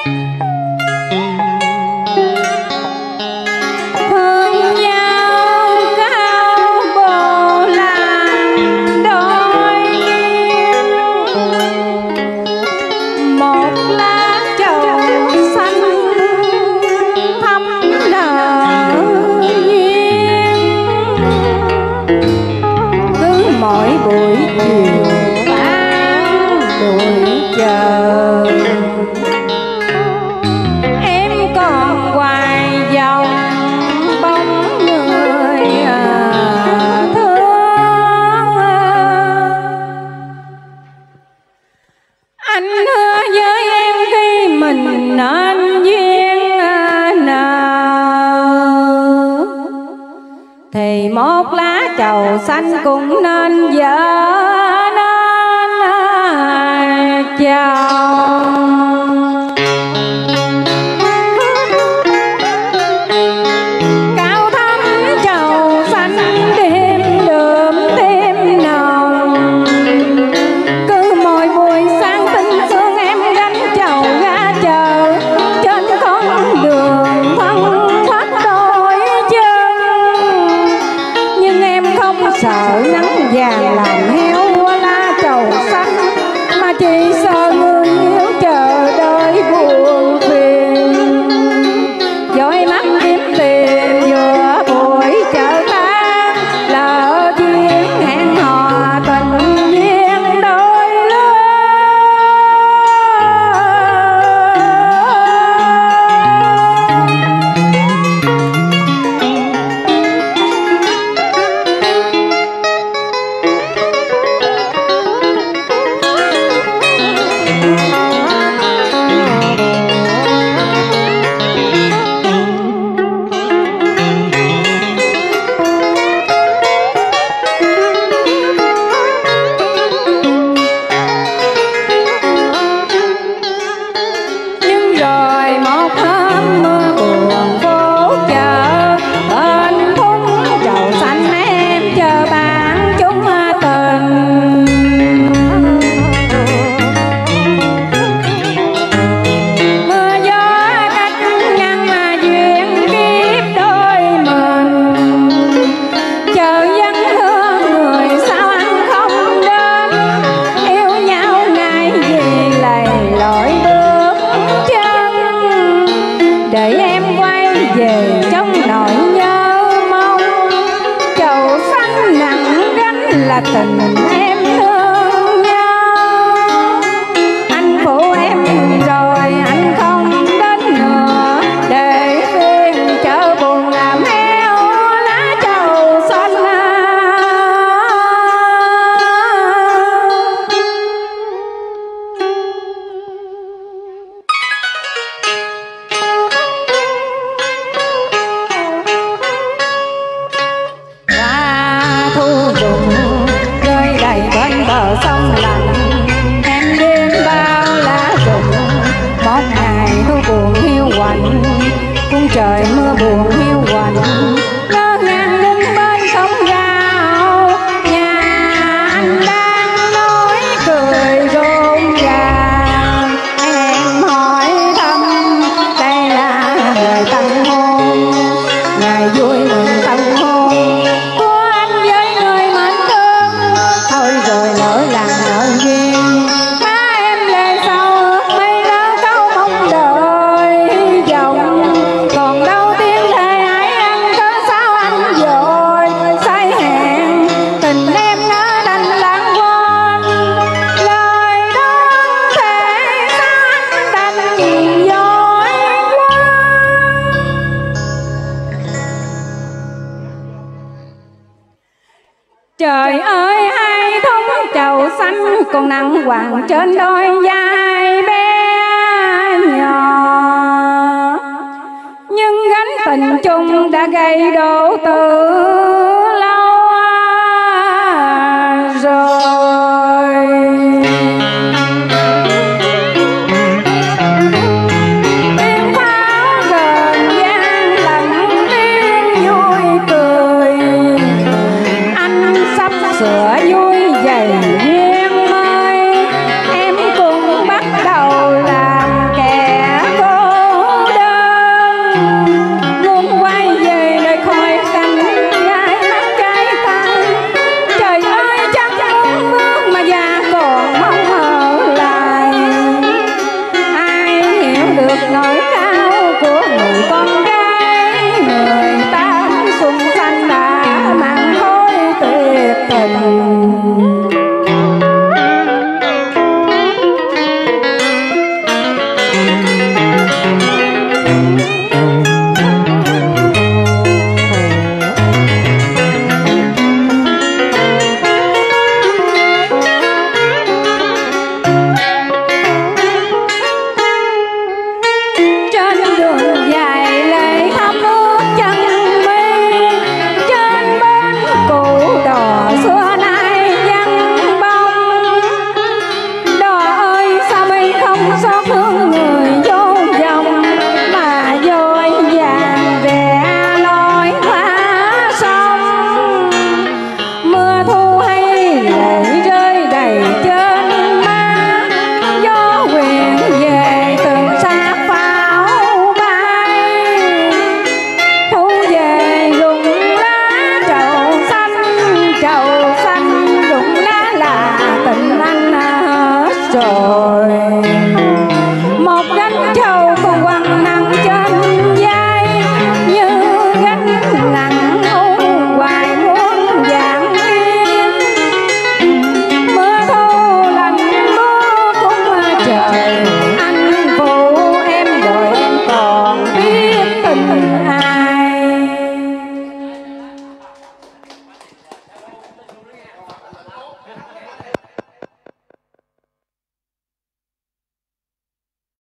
thì một lá trầu xanh cũng nên vợ nên chồng. Cao thắm trầu xanh đêm đượm đêm nồng, cứ mỗi buổi sáng tinh sương em gánh trầu ra chợ, trên con đường thân thoát đôi chân. Nhưng em không sợ nắng vàng làm heo lá trầu xanh, mà chỉ sợ người yêu chờ đợi buồn phiền. Dõi mắt kiếm tiền vừa buổi chợ tan, lỡ duyên hẹn hò tình duyên đôi lứa. Để em quay về trong nỗi nhớ mong, trầu xanh nặng gánh là tình em thương nhau. Anh phụ em rồi anh không đến nữa, để phiên chợ buồn làm heo lá trầu xanh. Rơi đầy bên bờ sông lạnh, em đêm bao lá rụng. Một ngày thu buồn hiu quạnh, cung trời mưa buồn hiu quạnh. Ngỡ ngàng đứng bên sông rào, nhà anh đang nói cười rộn ràng. Em hỏi thăm đây là ngày tân hôn, ngày vui mừng tân hôn của anh với người mình thương. Thôi rồi nỡ làng nợ duyên, má em lệ sau ước mây lỡ câu mong đợi hy vọng. Còn đâu tiếng thề ai ăn cớ sao anh vội say hẹn, tình em ngỡ đành lãng quên. Lời đó thề sao anh đành vội quên. Trời ơi hai thống trầu xanh còn nặng hoàng trên đôi vai bé nhỏ, nhưng gánh tình chung đã gây đổ từ lâu rồi. Tiếng pháo rền vang lặng tiếng vui cười, anh sắp sửa vui dày duyên mới. Em cũng bắt đầu làm kẻ cô rồi. Một gánh trầu còn quằn nặng trên vai, như gánh nặng ôm hoài muôn vạn đêm. Mưa thu lạnh mưa cũng trời